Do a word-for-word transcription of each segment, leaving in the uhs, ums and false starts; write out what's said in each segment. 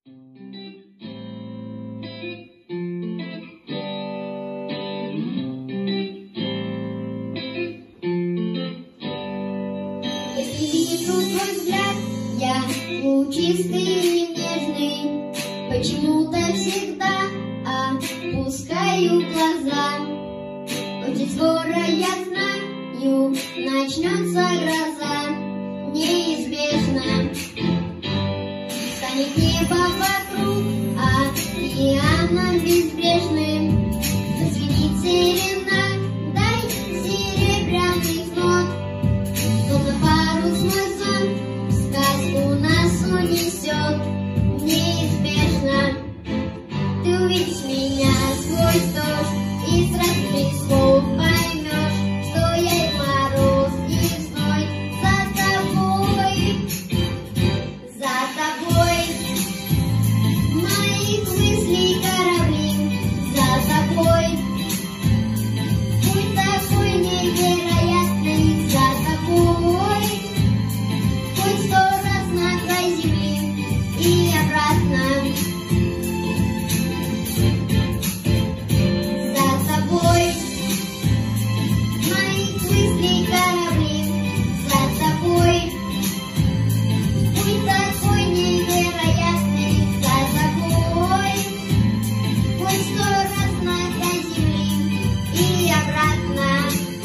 Если вижу твой взгляд, я лучистый и нежный, почему-то всегда опускаю глаза. Очень скоро, я знаю, начнется гроза, неизбежно. Станет небо вокруг океаном безбрежным, зазвенит сирена, дай серебряных нот. Словно парус мой сон сказку нас унесет, неизбежно. Ты увидишь меня сквозь дождь и сразу без слов поймешь, что я и мороз, и зной за тобой, за тобой. Моих мыслей корабли за тобой. Путь такой невероятный за тобой. Хоть сто раз на край земли и обратно. За тобой. Моих мыслей корабли за тобой. Путь такой невероятный за тобой. Хоть сто раз на край земли и обратно.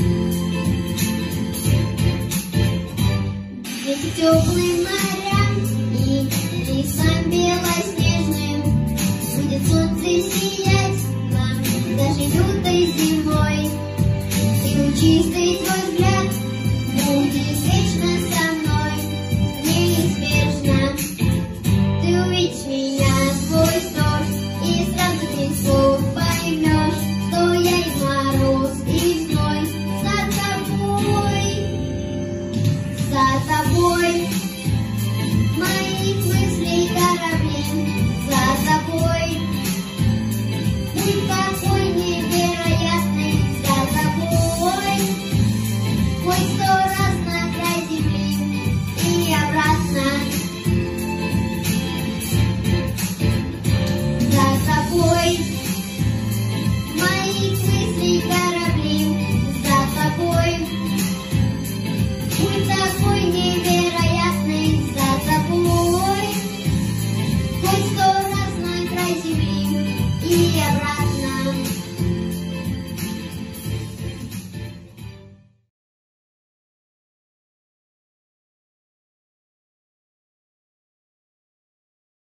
Ветер теплым морям и лесам белоснежным, будет солнце сиять нам даже лютой зимой. И лучистый твой взгляд будет вечно со мной, неизбежно. Ты увидишь меня сквозь дождь и сразу без слов поймешь, что я и мороз, и зной за тобой, за тобой. Моих мыслей корабли за тобой. Путь такой невероятный за тобой. Хоть сто